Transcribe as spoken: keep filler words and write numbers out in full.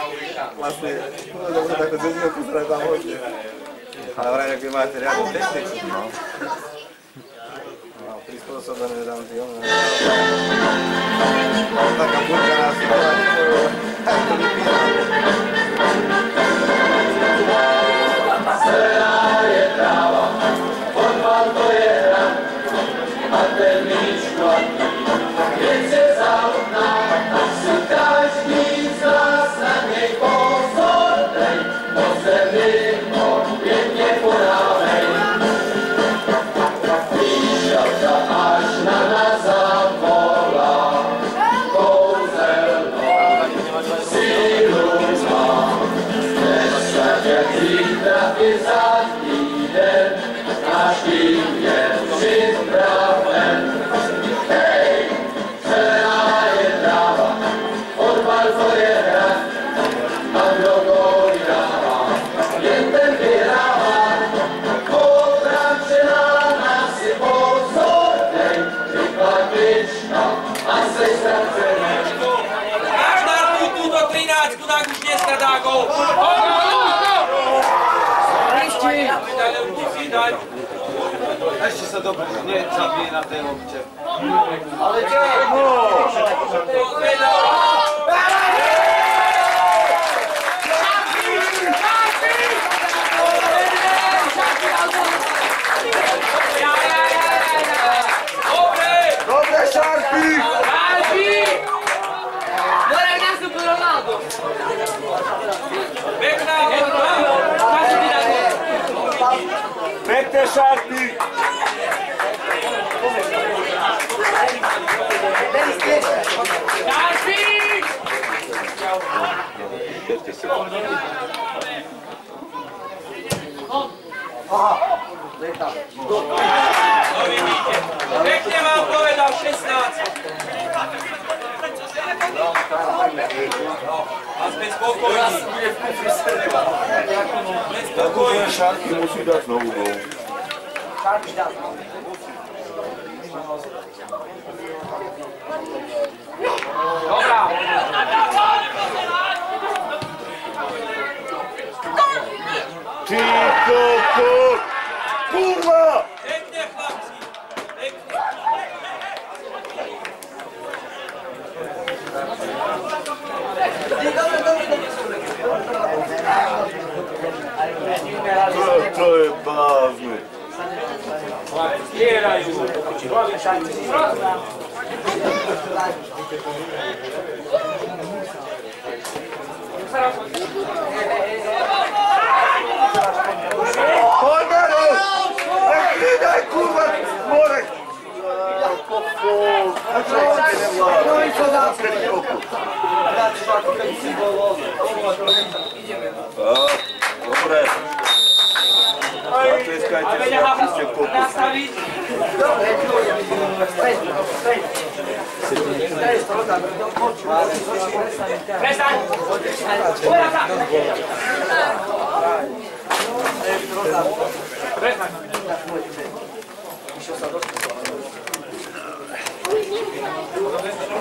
Vlastne, no dobre, takú cezinu pozerať tam hodne. Ale vraj, ak vy máte riadnu techniku. No. No, prispôsobené tam tí ono. Taká burka nás bola, aj to vypína. Celá je tráva, fotbal to je hra, a ten míč platí, keď se zautná, tak si každý z nás na nej pozor dej, pozemným pěkně podávej. Výšťavka až na nás zavolá, kouzelnou sílu má, tak jak zítra i za týden, náš tým je připraven. Hej, celá je tráva, fotbal to je hra, a kdo gól dává, jen ten vyhrává. Obránce na nás si pozor dej, rychlá klička a sej ztracený. Máš Darku túto trináctku, tak už dneska dá gól. Ešte sa dobre, nie zabije na tej lopte. Ale čo? Dobre, Šarpí! Moram nastupu Ronaldo. Pekná hodná. Pekne, Šarpí! No vidíte, pekne vám povedal šestnásť. A sme spokojní. Sme spokojní. Šarpí musí dať znovu gól. Dobrá. Ty koko! Kurva! Pekne, chlapci. Pekne. To je blázne. Zbierajú. Poď, Maro! Nech vydaj, kurva, Morek! A čo on ti nevláda? No i čo dá? Dobre. Zatlieskajte si, ako ste kopu. Prestaň! Prestaň! Prestaň!